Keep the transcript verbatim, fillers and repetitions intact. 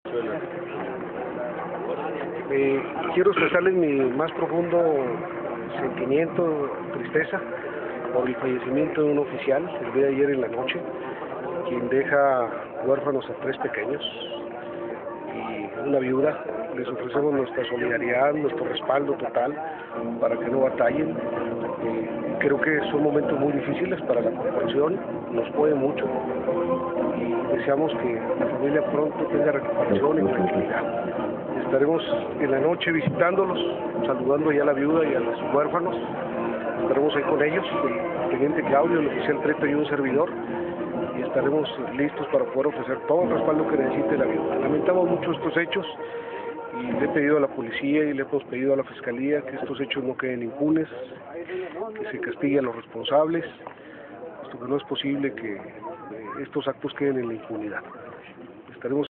Eh, quiero expresarles mi más profundo sentimiento, tristeza, por el fallecimiento de un oficial el día de ayer en la noche, quien deja huérfanos a tres pequeños y una viuda. Les ofrecemos nuestra solidaridad, nuestro respaldo total para que no batallen. Eh, creo que son momentos muy difíciles para la corporación, nos puede mucho y deseamos que la familia pronto tenga recuperación y tranquilidad. Estaremos en la noche visitándolos, saludando ya a la viuda y a los huérfanos. Estaremos ahí con ellos, el teniente Claudio, el oficial Treto y un servidor, y estaremos listos para poder ofrecer todo el respaldo que necesite la viuda. Lamentamos mucho estos hechos y le he pedido a la policía y le hemos pedido a la fiscalía que estos hechos no queden impunes, que se castigue a los responsables, puesto que no es posible que estos actos queden en la impunidad. Estaremos